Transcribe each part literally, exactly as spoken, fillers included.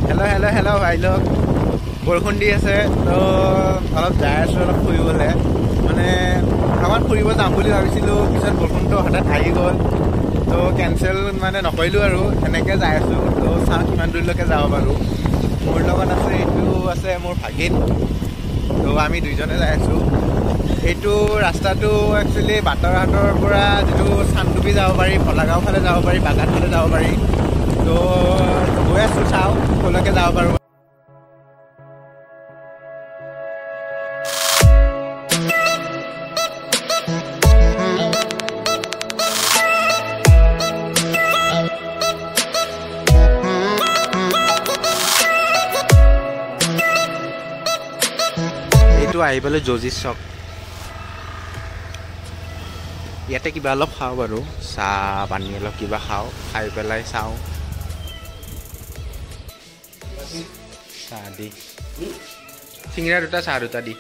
hello' hello' hello' ভাই লোক বৰষুণ দি আছে তো অলপ যাই আছোঁ অলপ ফুৰিবলৈ মানে আমাৰ ফুৰিব যাম বুলি ভাবিছিলোঁ পিছত বৰষুণটো হঠাৎ আহি গ'ল তো কেঞ্চেল মানে নকৰিলোঁ আৰু সেনেকৈ যাই আছোঁ তো চাওঁ কিমান দূৰলৈকে যাব পাৰোঁ মোৰ লগত আছে এইটো আছে মোৰ ভাগিন তো আমি দুইজনে যাই আছোঁ এইটো ৰাস্তাটো একচুৱেলি বাটৰহাটৰ পৰা যিটো চান্দুবি যাব পাৰি ভলাগাঁও ফালে যাব পাৰি বাগান ফালে যাব পাৰি তো গৈ আছোঁ চাওঁ ক'লৈকে যাব পাৰোঁ এইটো আহি পেলাই জজিছ চক ইয়াতে কিবা অলপ খাওঁ বাৰু চাহ পানী অলপ কিবা খাওঁ খাই পেলাই চাওঁ চাহ দি চিঙৰা দুটা চাহ দুটা দি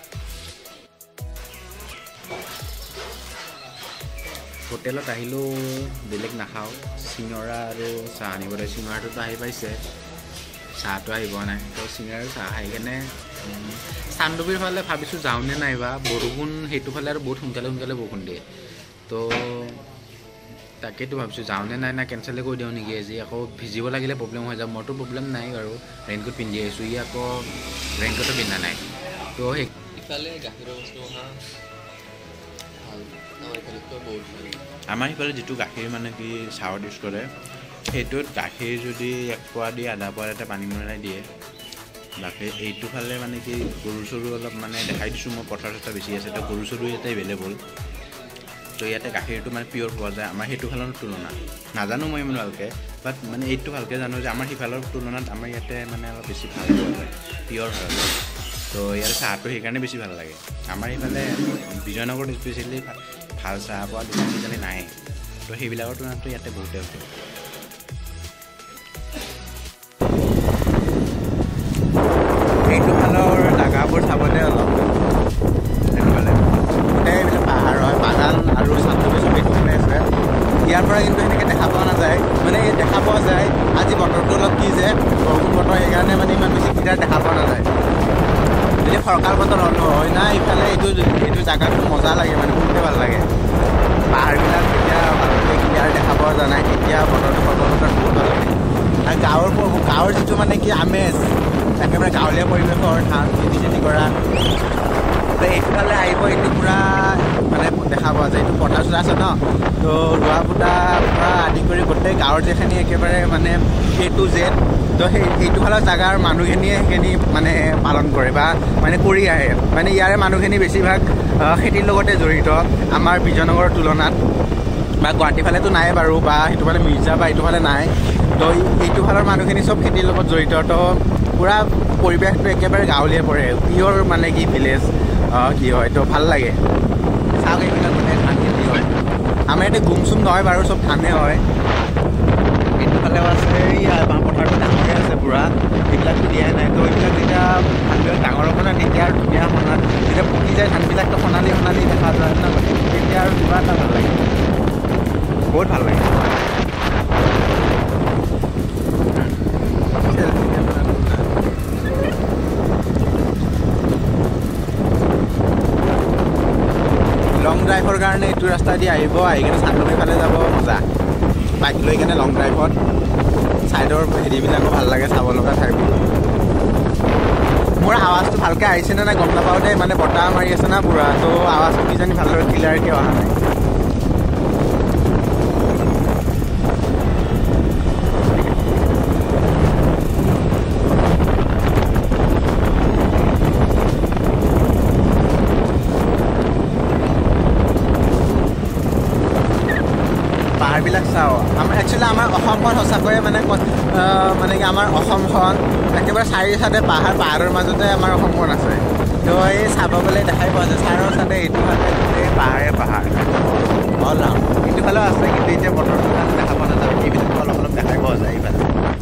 হোটেলত আহিলোঁ বেলেগ নাখাওঁ চিঙৰা আৰু চাহ আনিবলৈ চিঙৰাটোতো আহি পাইছে চাহটো আহি পোৱা নাই তো চিঙৰা আৰু চাহ আহি কেনে চান্দুবিৰ ফালে ভাবিছোঁ যাওঁনে নাইবা বৰষুণ সেইটো ফালে আৰু বহুত সোনকালে সোনকালে বৰষুণ দিয়ে তো তাকেতো ভাবিছোঁ যাওঁনে নাই না কেঞ্চেলে কৰি দিওঁ নেকি আজি আকৌ ভিজিব লাগিলে প্ৰব্লেম হৈ যাব মোৰতো প্ৰব্লেম নাই বাৰু ৰেইনকোট পিন্ধি আহিছোঁ ই আকৌ ৰেইনকোটো পিন্ধা নাই তো সেই ইফালে গাখীৰৰ বস্তু অহা ভাল আমাৰ ইফালেতো বহুত ভাল আমাৰ ইফালে যিটো গাখীৰ মানে কি চাহত ইউজ কৰে সেইটোত গাখীৰ যদি এক পোৱা দি আধা পোৱা এটা পানী মিলাই দিয়ে গাখীৰ এইটো ফালে মানে কি গৰু চৰু অলপ মানে দেখাই দিছোঁ মই পথাৰ চথাৰ বেছি আছে তো গৰু চৰু ইয়াতে এভেইলেবল তো ইয়াতে গাখীৰটো মানে পিয়'ৰ পোৱা যায় আমাৰ সেইটো ফালৰ তুলনাত নাজানো মই ইমান ভালকৈ বাট মানে এইটো ভালকৈ জানো যে আমাৰ সিফালৰ তুলনাত আমাৰ ইয়াতে মানে অলপ বেছি ভাল পোৱা যায় পিয়'ৰ হয় তো ইয়াৰ চাহটো সেইকাৰণে বেছি ভাল লাগে আমাৰ এইফালে বিজয়নগৰত স্পেচিয়েলি ভাল চাহ পোৱা দোকান কিজানি নাই তো সেইবিলাকৰ তুলনাততো ইয়াতে বহুতে আছে এইটো ফালৰ জেগাবোৰ চাবলৈ অলপ সেইফালে গোটেই এইবিলাক পাহাৰ হয় বাগান আৰু চান্দুবি চব এইটো ফালে আছে ইয়াৰ পৰা কিন্তু সেনেকৈ দেখা পোৱা নাযায় মানে দেখা পোৱা যায় আজি বতৰটো অলপ কি যে বৰষুণ বতৰ সেইকাৰণে মানে ইমান বেছি ক্লিয়াৰ দেখা পোৱা নাযায় যদি ফৰকাল বতৰ হ'ল হয় না ইফালে এইটো এইটো জেগাটো মজা লাগে মানে বহুতে ভাল লাগে পাহাৰবিলাক যেতিয়া ভালকৈ ক্লিয়াৰ দেখা পোৱা যোৱা নাই তেতিয়া বতৰটো ফৰকাল বতৰ বহুত ভাল লাগে আৰু গাঁৱৰ গাঁৱৰ যিটো মানে কি আমেজ একেবাৰে গাঁৱলীয়া পৰিৱেশৰ ধান খেতি চেতি কৰা এইফালে আহিব এইটো পূৰা মানে দেখা পোৱা যায় এইটো পথাৰ চথাৰ আছে ন তো ৰোৱা পোতা পৰা আদি কৰি গোটেই গাঁৱৰ যিখিনি একেবাৰে মানে এ টু জেড তো সেই এইটো ফালৰ জেগাৰ মানুহখিনিয়ে সেইখিনি মানে পালন কৰে বা মানে কৰি আহে মানে ইয়াৰে মানুহখিনি বেছিভাগ খেতিৰ লগতে জড়িত আমাৰ বিজয়নগৰৰ তুলনাত বা গুৱাহাটী ফালেতো নাই বাৰু বা সেইটো ফালে মিৰ্জা বা এইটো ফালে নাই তো এইটো ফালৰ মানুহখিনি চব খেতিৰ লগত জড়িত তো পূৰা পৰিৱেশটো একেবাৰে গাঁৱলীয়া পৰে পিয়'ৰ মানে কি ভিলেজ কি হয় তো ভাল লাগে চাওক এইবিলাক মানে ধান খেতি হয় আমাৰ ইয়াতে গুম চুম নহয় বাৰু চব ধানে হয় এইটো ফালেও আছে বাঁহ পথাৰটো ডাঙৰে আছে পূৰা এইবিলাকতো দিয়াই নাই তো এইবিলাক যেতিয়া ধানবিলাক ডাঙৰ হ'ব না তেতিয়া আৰু ধুনীয়া সোণা যেতিয়া পকি যায় ধানবিলাকতো সোণালী সোণালী দেখা যায় ন তেতিয়া আৰু কিবা এটা ভাল লাগে বহুত ভাল লাগে লং ড্ৰাইভৰ কাৰণে এইটো ৰাস্তা দি আহিব আহি কিনে চান্দুবি ফালে যাব মজা বাইক লৈ কিনে লং ড্ৰাইভত ছাইডৰ হেৰিবিলাকো ভাল লাগে চাব লগা ঠাইবোৰ মোৰ আৱাজটো ভালকৈ আহিছেনে নাই গম নাপাওঁ দেই মানে বতাহ মাৰি আছে না পূৰা তো আৱাজটো কিজানি ভালদৰে ক্লিয়াৰকৈ অহা নাই পাহাৰবিলাক চাওঁ আমাৰ একচুৱেলি আমাৰ অসমখন সঁচাকৈয়ে মানে মানে কি আমাৰ অসমখন একেবাৰে চাৰি চাইডে পাহাৰ পাহাৰৰ মাজতে আমাৰ অসমখন আছে তো এই চাব গ'লে দেখাই পোৱা যায় চাৰৰ চাইডে এইটো ফালে গোটেই পাহাৰে পাহাৰ অল ৰাউণ্ড এইটো ফালেও আছে কিন্তু এতিয়া বতৰটো কাৰণে দেখা পোৱা নাযায় এইবিলাকো অলপ অলপ দেখাই পোৱা যায় এইফালে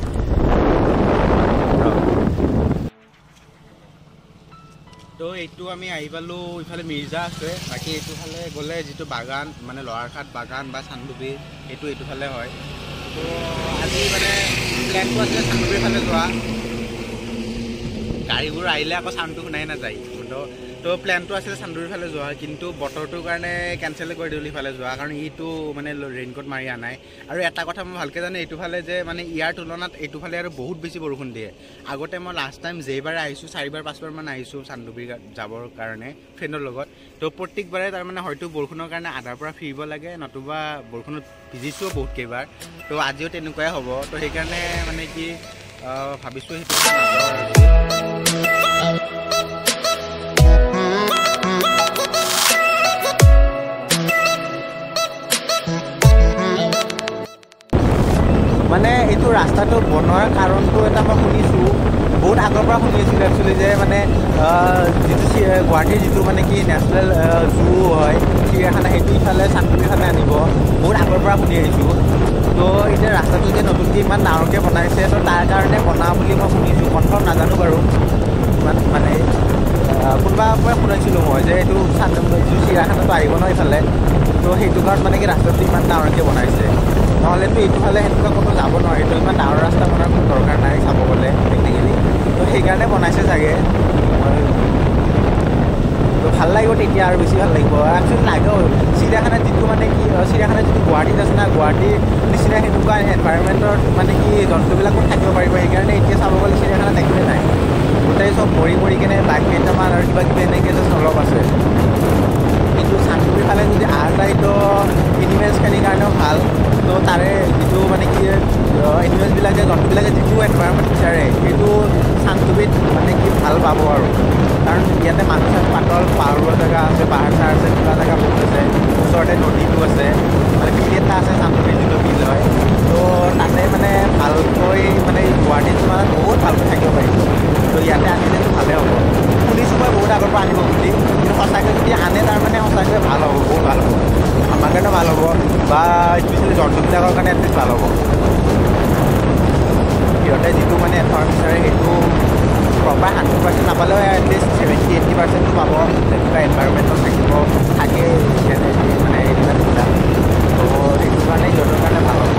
তো এইটো আমি আহি পালোঁ ইফালে মিৰ্জা আছে বাকী এইটো ফালে গ'লে যিটো বাগান মানে লৱাৰঘাট বাগান বা চান্দুবি সেইটো এইটো ফালে হয় তো আজি মানে প্লেনটো আছিলে চান্দুবিৰ ফালে যোৱা গাড়ীবোৰ আহিলে আকৌ চাউণ্ডটো শুনাই নাযায় তো তো প্লেনটো আছিলে চান্দুবিৰ ফালে যোৱা কিন্তু বতৰটোৰ কাৰণে কেনচেল কৰি দিলোঁ ইফালে যোৱা কাৰণ ইটো মানে ৰেইনকোট মাৰি আনাই আৰু এটা কথা মই ভালকৈ জানো এইটো ফালে যে মানে ইয়াৰ তুলনাত এইটো ফালে আৰু বহুত বেছি বৰষুণ দিয়ে আগতে মই লাষ্ট টাইম যেইবাৰ আহিছোঁ চাৰিবাৰ পাঁচবাৰমান আহিছোঁ চান্দুবি যাবৰ কাৰণে ফ্ৰেণ্ডৰ লগত তো প্ৰত্যেকবাৰে তাৰমানে হয়তো বৰষুণৰ কাৰণে আধাৰ পৰা ফিৰিব লাগে নতুবা বৰষুণত ভিজিছোঁ বহুত কেইবাৰ তো আজিও তেনেকুৱাই হ'ব তো সেইকাৰণে মানে কি ভাবিছোঁ সেইটো মানে এইটো ৰাস্তাটো বনোৱাৰ কাৰণটো এটা মই শুনিছোঁ বহুত আগৰ পৰা শুনি আছিলোঁ একচুৱেলি যে মানে যিটো গুৱাহাটীৰ যিটো মানে কি নেশ্যনেল জু হয় চিৰিয়াখানা সেইটো ইফালে চান্দুবিৰ ফালে আনিব বহুত আগৰ পৰা শুনি আহিছোঁ তো এতিয়া ৰাস্তাটো যে নতুনকৈ ইমান ডাঙৰকৈ বনাইছে তো তাৰ কাৰণে বনা বুলি মই শুনিছোঁ কনফাৰ্ম নাজানো বাৰু ইমান মানে কোনোবা পৰা শুনাইছিলোঁ মই যে এইটো চান্দুবি যিটো চিৰিয়াখানাটো আহিব ন ইফালে তো সেইটো কাৰণ মানে কি ৰাস্তাটো ইমান ডাঙৰকৈ বনাইছে নহ'লেতো এইটো ফালে সেনেকুৱা ক'তো যাব নোৱাৰি তো ইমান ডাঙৰ ৰাস্তা বনোৱাৰ কোনো দৰকাৰ নাই চাব গ'লে টেকনিকেলি তো সেইকাৰণে বনাইছে চাগে তো ভাল লাগিব তেতিয়া আৰু বেছি ভাল লাগিব একচুৱেলি লাগেও চিৰিয়াখানাত যিটো মানে কি চিৰিয়াখানাত যিটো গুৱাহাটীত আছে না গুৱাহাটীৰ নিচিনা সেনেকুৱা এনভাইৰমেণ্টত মানে কি জন্তুবিলাকো থাকিব পাৰিব সেইকাৰণে এতিয়া চাব গ'লে চিৰিয়াখানাত একোৱেই নাই গোটেই চব মৰি মৰি কিনে বাঘ কেইটামান আৰু কিবা কিবি এনেকৈ জাষ্ট অলপ আছে কিন্তু চান্দুবিৰ ফালে যদি আহ যায় তো এনিমেলছখিনিৰ কাৰণেও ভাল তো তাৰে যিটো মানে কি এনিমেলছবিলাকে জন্তুবিলাকে যিটো এনভাইৰমেণ্ট বিচাৰে সেইটো চান্দুবিত মানে কি ভাল পাব আৰু কাৰণ ইয়াতে মানুহ চানুহ পাতল পাহাৰুৱা জেগা আছে পাহাৰ চাহাৰ আছে কিবা জেগা বহুত আছে ওচৰতে নদীটো আছে মানে বিল এটা আছে চান্দুবিৰ যিটো বিল হয় তো তাতে মানে ভালকৈ মানে গুৱাহাটীত মানে বহুত ভালকৈ থাকিব পাৰিব তো ইয়াতে আনিলেতো ভালেই হ'ব শুনিছোঁ মই বহুত আগৰ পৰা আনিব বুলি কিন্তু সঁচাকৈ যদি আনে তাৰমানে সঁচাকৈ ভাল হ'ব বহুত ভাল হ'ব আমাৰ কাৰণেও ভাল হ'ব বা স্পেচিয়েলি জন্তুবিলাকৰ কাৰণে এটলিষ্ট ভাল হ'ব সিহঁতে যিটো মানে এফাৰ্ট বিচাৰে সেইটো প্ৰপাৰ হাণ্ড্ৰেড পাৰ্চেণ্ট নাপালেও এটলিষ্ট ছেভেণ্টি এইটি পাৰ্চেণ্টটো পাব তেনেকুৱা এনভাইৰমেণ্টত থাকিব থাকে মানে এনিমেলছবিলাক তো সেইটো কাৰণে সিহঁতৰ কাৰণে ভাল হ'ব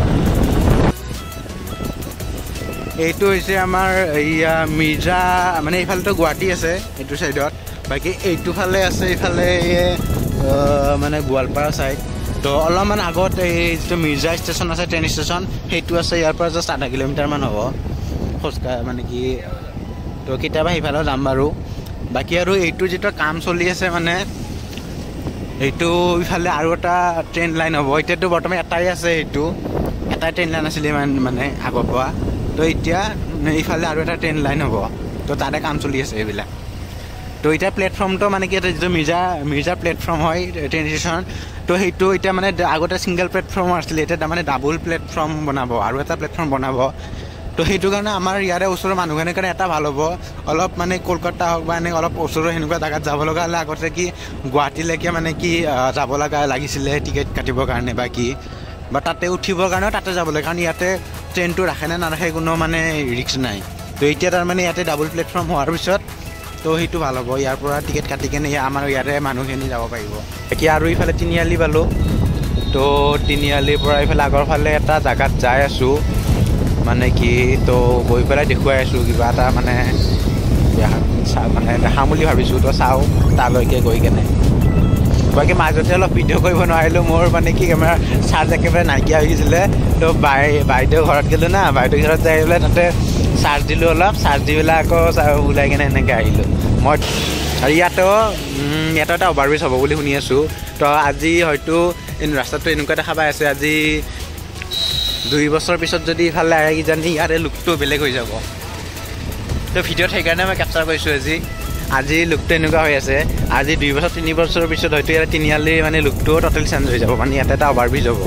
এইটো হৈছে আমাৰ এয়া মিৰ্জা মানে এইফালেতো গুৱাহাটী আছে এইটো ছাইডত বাকী এইটো ফালে আছে এইফালে মানে গোৱালপাৰা ছাইড তো অলপমান আগত এই যিটো মিৰ্জা ষ্টেচন আছে ট্ৰেইন ষ্টেচন সেইটো আছে ইয়াৰ পৰা জাষ্ট আধা কিলোমিটাৰমান হ'ব খোজকাঢ়ি মানে কি তো কেতিয়াবা সেইফালেও যাম বাৰু বাকী আৰু এইটো যিটো কাম চলি আছে মানে এইটো ইফালে আৰু এটা ট্ৰেইন লাইন হ'ব এতিয়াতো বৰ্তমান এটাই আছে সেইটো এটাই ট্ৰেইন লাইন আছিলে ইমান মানে আগৰ পৰা তো এতিয়া ইফালে আৰু এটা ট্ৰেইন লাইন হ'ব তো তাতে কাম চলি আছে এইবিলাক তো এতিয়া প্লেটফৰ্মটো মানে কি এটা যিটো মিৰ্জা মিৰ্জা প্লেটফৰ্ম হয় ট্ৰেইন ষ্টেচন তো সেইটো এতিয়া মানে আগতে ছিংগল প্লেটফৰ্ম আছিলে এতিয়া তাৰমানে ডাবল প্লেটফৰ্ম বনাব আৰু এটা প্লেটফৰ্ম বনাব তো সেইটো কাৰণে আমাৰ ইয়াৰে ওচৰৰ মানুহখিনিৰ কাৰণে এটা ভাল হ'ব অলপ মানে কলকাতা হওক বা এনেকৈ অলপ ওচৰৰ সেনেকুৱা জেগাত যাব লগা হ'লে আগতে কি গুৱাহাটীলৈকে মানে কি যাব লগা লাগিছিলে টিকেট কাটিবৰ কাৰণে বা কি বা তাতে উঠিবৰ কাৰণেও তাতে যাব লাগে কাৰণ ইয়াতে ট্ৰেইনটো ৰাখে নে নাৰাখে কোনো মানে ৰিস্ক নাই তো এতিয়া তাৰমানে ইয়াতে ডাবল প্লেটফৰ্ম হোৱাৰ পিছত তো সেইটো ভাল হ'ব ইয়াৰ পৰা টিকেট কাটি কেনে আমাৰ ইয়াৰে মানুহখিনি যাব পাৰিব বাকী আৰু ইফালে তিনিআলি পালোঁ তো তিনিআলিৰ পৰা ইফালে আগৰ ফালে এটা জেগাত যাই আছোঁ মানে কি তো গৈ পেলাই দেখুৱাই আছোঁ কিবা এটা মানে মানে দেখাম বুলি ভাবিছোঁ তো চাওঁ তালৈকে গৈ কেনে বাকী মাজতে অলপ ভিডিঅ' কৰিব নোৱাৰিলোঁ মোৰ মানে কি কেমেৰা চাৰ্জ একেবাৰে নাইকিয়া হৈ গৈছিলে তো বাই বাইদেউ ঘৰত গ'লোঁ না বাইদেউ ঘৰত যাই পেলাই তাতে চাৰ্জ দিলোঁ অলপ চাৰ্জ দি পেলাই আকৌ ওলাই কেনে এনেকৈ আহিলোঁ মই আৰু ইয়াতো ইয়াতো এটা অভাৰব্ৰিজ হ'ব বুলি শুনি আছোঁ তো আজি হয়তো ৰাস্তাটো এনেকুৱা দেখা পাই আছে আজি দুই বছৰ পিছত যদি ইফালে আহে কিজানি ইয়াৰে লুকটো বেলেগ হৈ যাব তো ভিডিঅ'ত সেইকাৰণে মই কেপচাৰ কৰিছোঁ আজি আজি লুকটো এনেকুৱা হৈ আছে আজি দুই বছৰ তিনি বছৰৰ পিছত হয়তো ইয়াতে তিনিআলিৰ মানে লুকটো ট'টেল চেঞ্জ হৈ যাব মানে ইয়াতে এটা অভাৰব্ৰিজ হ'ব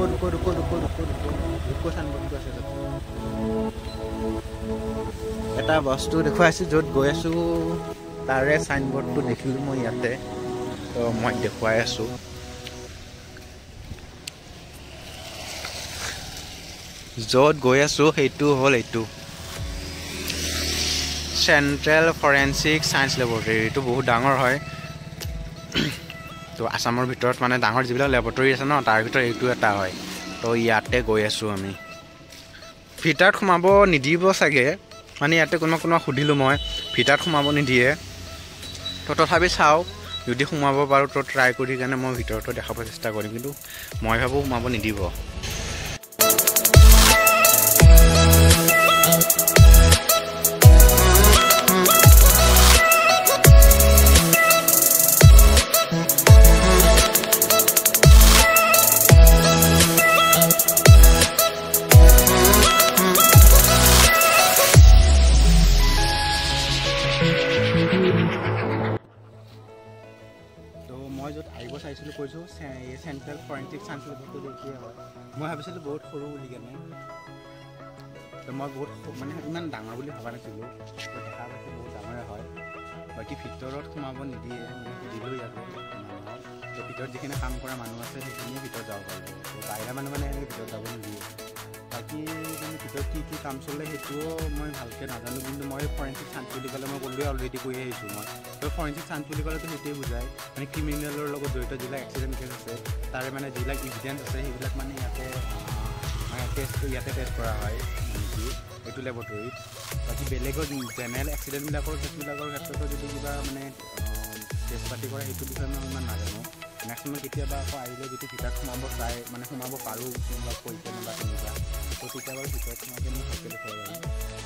रुको रुको रुको रुको रुको रुको साइनबोर्डটো আছে তাত এটা বস্তু দেখুৱাইছো য'ত গৈ আছো তাৰে সাইনবোৰ্ডটো দেখিলো মই ইয়াতে তো মই দেখুৱাই আছো য'ত গৈ আছো সেইটো হল এইটো সেন্ট্ৰেল ফৰেনসিক সায়েন্স ল্যাবৰেটৰী তো বহুত ডাঙৰ হয় তো আসামৰ ভিতৰত মানে ডাঙৰ যিবিলাক ল্যাবৰেটৰী আছে ন তাৰ ভিতৰত এইটো এটা হয় তো ইয়াতে গৈ আছো আমি ভিতৰত সোমাব নিদিব চাগে মানে ইয়াতে কোনো কোনো খুদিলো মই ভিতৰত সোমাব নিদিয়ে তো তথাপি চাও যদি সোমাব পাৰো তো ট্ৰাই কৰি কেনে মই ভিতৰটো দেখাব চেষ্টা কৰিম কিন্তু মই ভাবো সোমাব নিদিব মই য'ত আহিব চাইছিলোঁ কৈছোঁ চেণ্ট্ৰেল ফৰেনচিক সায়েন্স ল্যাবৰেটৰী দেখিয়ে হয় মই ভাবিছিলোঁ বহুত সৰু বুলি কেনে তো মই বহুত মানে ইমান ডাঙৰ বুলি ভবা নাছিলোঁ তো দেখা পাইছোঁ বহুত ডাঙৰে হয় বাকী ভিতৰত সোমাব নিদিয়ে মানে সুধিলোঁ ইয়াতে মানুহক তো ভিতৰত যিখিনি কাম কৰা মানুহ আছে সেইখিনিয়ে ভিতৰত যাব পাৰিব তো বাহিৰা মানুহ মানে এনেকৈ ভিতৰত যাব নিদিয়ে বাকী মানে ভিতৰত কি কি কাম চলে সেইটোও মই ভালকৈ নাজানো কিন্তু মই ফৰেনচিক সায়েন্স বুলি ক'লে মই ক'লোৱে অলৰেডি কৈ আহিছোঁ মই তো ফৰেনচিক সায়েন্স বুলি ক'লেতো সেইটোৱে বুজায় মানে ক্ৰিমিনেলৰ লগত জড়িত যিবিলাক এক্সিডেণ্ট কেছ আছে তাৰে মানে যিবিলাক ইভিডেঞ্চ আছে সেইবিলাক মানে ইয়াতে মানে টেষ্ট ইয়াতে টেষ্ট কৰা হয় মানে কি এইটো লেবৰেটৰীত বাকী বেলেগৰ জেনেৰেল এক্সিডেণ্টবিলাকৰ কেছবিলাকৰ ক্ষেত্ৰতো যদি কিবা মানে টেষ্ট পাতি কৰে সেইটো বিষয়ে মই ইমান নাজানো নেক্সট মই কেতিয়াবা আকৌ আহিলে যদি ভিতৰত সোমাব চাই মানে সোমাব পাৰোঁ কোনোবা কৈছে বা তেনেকুৱা তো তেতিয়া বাৰু ভিতৰত সোমাকে মই ভালকৈ দেখুৱাব পাৰিম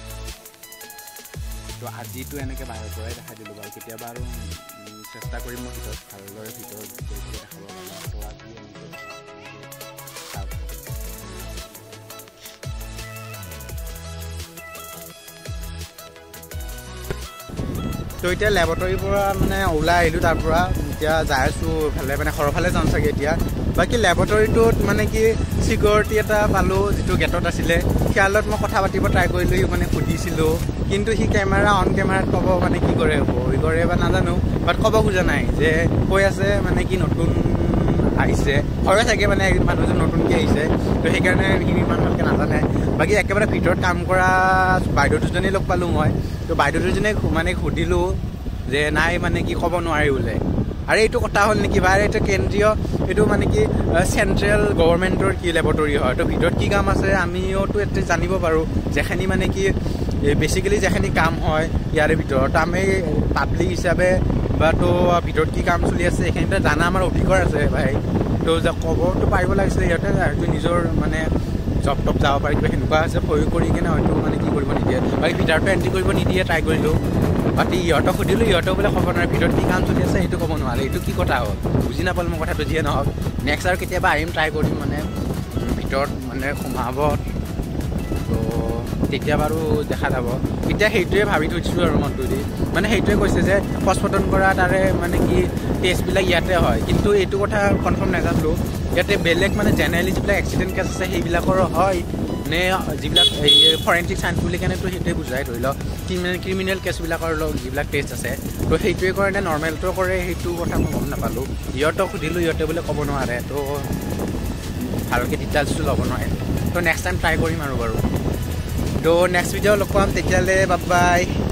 তো আজিতো এনেকৈ বাহিৰৰ পৰাই দেখাই দিলোঁ বাৰু কেতিয়াবা আৰু চেষ্টা কৰিম মই ভিতৰত ভালদৰে ভিতৰত গৈ পেলাই দেখাব পাৰিম তো আজি এনেকৈ তো এতিয়া লেবৰেটৰীৰ পৰা মানে ওলাই আহিলোঁ তাৰ পৰা এতিয়া যাই আছোঁ ভালে মানে সৰফালে যাম চাগে এতিয়া বাকী লেবৰেটৰীটোত মানে কি চিকিউৰিটি এটা পালোঁ যিটো গেটত আছিলে সিয়ালত মই কথা পাতিব ট্ৰাই কৰিলোঁ মানে সুধিছিলোঁ কিন্তু সি কেমেৰা অন কেমেৰাত ক'ব মানে কি কৰে হৈ কৰে বা নাজানো বাট ক'ব খোজা নাই যে কৈ আছে মানে কি নতুন আহিছে হয় চাগে মানে মানুহজন নতুনকৈ আহিছে তো সেইকাৰণে সি ইমান ভালকৈ নাজানে বাকী একেবাৰে ভিতৰত কাম কৰা বাইদেউ দুজনী লগ পালোঁ মই তো বাইদেউ দুজনে মানে সুধিলোঁ যে নাই মানে কি ক'ব নোৱাৰি বোলে আৰু এইটো কথা হ'ল নেকি বা এইটো কেন্দ্ৰীয় এইটো মানে কি চেণ্ট্ৰেল গভৰ্ণমেণ্টৰ কি লেবৰেটৰী হয় তো ভিতৰত কি কাম আছে আমিওতো এতিয়া জানিব পাৰোঁ যেখিনি মানে কি বেচিকেলি যেখিনি কাম হয় ইয়াৰে ভিতৰত আমি পাব্লিক হিচাপে বা তো ভিতৰত কি কাম চলি আছে সেইখিনিতে জানা আমাৰ অধিকাৰ আছে ভাই তো ক'বতো পাৰিব লাগিছিলে সিহঁতে হয়তো নিজৰ মানে জব টপ যাব পাৰি কিবা সেনেকুৱা আছে ভয় কৰি কিনে হয়তো মানে কি কৰিব নিদিয়ে বাকী ভিতৰটো এণ্ট্ৰি কৰিব নিদিয়ে ট্ৰাই কৰিলোঁ বাকী ইহঁতক সুধিলোঁ ইহঁতক বোলে ক'ব নোৱাৰে ভিতৰত কি কাম চলি আছে সেইটো ক'ব নোৱাৰে এইটো কি কথা হ'ল বুজি নাপালোঁ মই কথাটো যিয়ে নহওক নেক্সট আৰু কেতিয়াবা আহিম ট্ৰাই কৰিম মানে ভিতৰত মানে সোমাব তো তেতিয়া বাৰু দেখা যাব এতিয়া সেইটোৱে ভাবি থৈছিলোঁ আৰু মনটো দি মানে সেইটোৱে কৈছে যে পষ্টমৰ্টম কৰা তাৰে মানে কি টেষ্টবিলাক ইয়াতে হয় কিন্তু এইটো কথা কনফাৰ্ম নাজানিলোঁ ইয়াতে বেলেগ মানে জেনেৰেলি যিবিলাক এক্সিডেণ্ট কেছ আছে সেইবিলাকৰো হয় নে যিবিলাক এই ফৰেনচিক সায়েন্স বুলি কেনেতো সেইটোৱে বুজাই ধৰি লওক ক্ৰিমিনেল ক্ৰিমিনেল কেছবিলাকৰ লগ যিবিলাক টেষ্ট আছে তো সেইটোৱে কৰে নে নৰ্মেলটো কৰে সেইটো কথা মই গম নাপালোঁ ইহঁতক সুধিলোঁ ইহঁতে বোলে ক'ব নোৱাৰে তো ভালকৈ ডিটেইলছটো ল'ব নোৱাৰে তো নেক্সট টাইম ট্ৰাই কৰিম আৰু বাৰু তো নেক্সট ভিডিঅ' লগ পাম তেতিয়াহ'লে বাই বাই